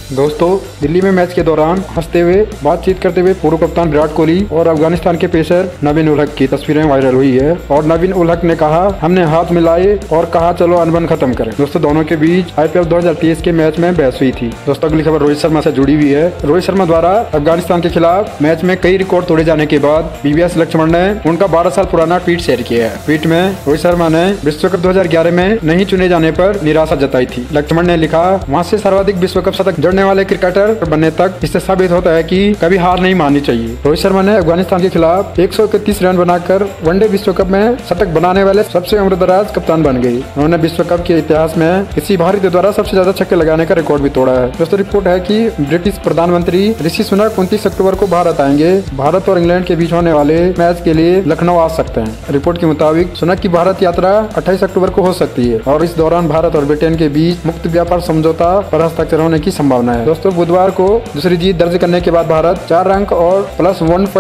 दोस्तों, दिल्ली में मैच के दौरान हंसते हुए बातचीत करते हुए पूर्व कप्तान विराट कोहली और अफगानिस्तान के पेसर नवीन उल हक की तस्वीरें वायरल हुई है। और नवीन उल हक ने कहा, हमने हाथ मिलाए और कहा चलो अनबन खत्म करें। दोस्तों, दोनों के बीच IPL 2023 के मैच में बहस हुई थी। दोस्तों, अगली खबर रोहित शर्मा से जुड़ी हुई है। रोहित शर्मा द्वारा अफगानिस्तान के खिलाफ मैच में कई रिकॉर्ड तोड़े जाने के बाद BVS लक्ष्मण ने उनका 12 साल पुराना ट्वीट शेयर किया है। ट्वीट में रोहित शर्मा ने विश्व कप 2011 में नहीं चुने जाने पर निराशा जताई थी। लक्ष्मण ने लिखा, वहाँ से सर्वाधिक विश्व कप शतक जड़ने वाले क्रिकेटर बनने तक इससे साबित होता है कि कभी हार नहीं माननी चाहिए। रोहित शर्मा ने अफगानिस्तान के खिलाफ 131 रन बनाकर वनडे विश्व कप में शतक बनाने वाले सबसे उम्रदराज कप्तान बन गए। उन्होंने विश्व कप के इतिहास में किसी भारतीय द्वारा सबसे ज्यादा छक्के लगाने का रिकॉर्ड भी तोड़ा है। दोस्तों, रिपोर्ट है कि ब्रिटिश प्रधानमंत्री ऋषि सुनक 29 अक्टूबर को भारत आएंगे। भारत और इंग्लैंड के बीच होने वाले मैच के लिए लखनऊ आ सकते हैं। रिपोर्ट के मुताबिक सुनक की भारत यात्रा 28 अक्टूबर को हो सकती है और इस दौरान भारत और ब्रिटेन के बीच मुक्त व्यापार समझौता पर हस्ताक्षर होने की संभावना है। दोस्तों, बुधवार को दूसरी जीत दर्ज करने के बाद भारत 4 अंक और प्लस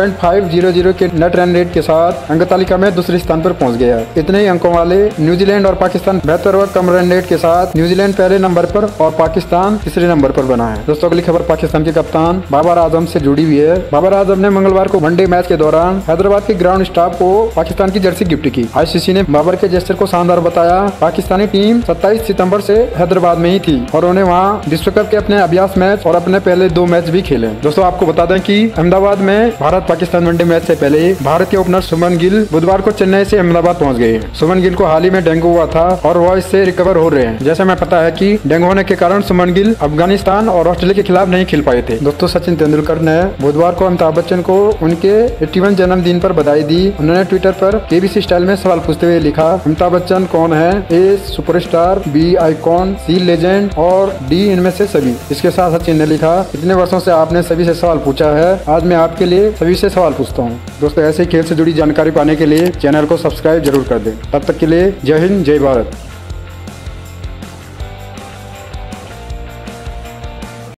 1.500 के नेट रन रेट के साथ अंक तालिका में दूसरे स्थान पर पहुंच गया। इतने ही अंकों वाले न्यूजीलैंड और पाकिस्तान बेहतर और कम रन रेट के साथ न्यूजीलैंड पहले नंबर पर और पाकिस्तान तीसरे नंबर पर बना है। दोस्तों, अगली खबर पाकिस्तान के कप्तान बाबर आजम से जुड़ी हुई है। बाबर आजम ने मंगलवार को वनडे मैच के दौरान हैदराबाद के ग्राउंड स्टाफ को पाकिस्तान की जर्सी गिफ्ट की। ICC ने बाबर के जेस्चर को शानदार बताया। पाकिस्तानी टीम 27 सितंबर से हैदराबाद में ही थी और उन्हें वहाँ विश्व कप के अपने अभ्यास मैच और अपने पहले 2 मैच भी खेले। दोस्तों, आपको बता दें कि अहमदाबाद में भारत पाकिस्तान वनडे मैच से पहले भारतीय ओपनर शुभमन गिल बुधवार को चेन्नई से अहमदाबाद पहुंच गए। शुभमन गिल को हाल ही में डेंगू हुआ था और वह इससे रिकवर हो रहे हैं। जैसे हमें पता है कि डेंगू होने के कारण शुभमन गिल अफगानिस्तान और ऑस्ट्रेलिया के खिलाफ नहीं खेल पाए थे। दोस्तों, सचिन तेंदुलकर ने बुधवार को अमिताभ बच्चन को उनके 81 जन्मदिन पर बधाई दी। उन्होंने ट्विटर पर KBC स्टाइल में सवाल पूछते हुए लिखा, अमिताभ बच्चन कौन है? A superstar, B icon, C legend और D इनमें से सभी। इसके साथ सचिन ने लिखा, इतने वर्षों से आपने सभी से सवाल पूछा है, आज मैं आपके लिए सभी से सवाल पूछता हूँ। दोस्तों, ऐसे खेल से जुड़ी जानकारी पाने के लिए चैनल को सब्सक्राइब जरूर कर दें। तब तक के लिए जय हिंद, जय भारत।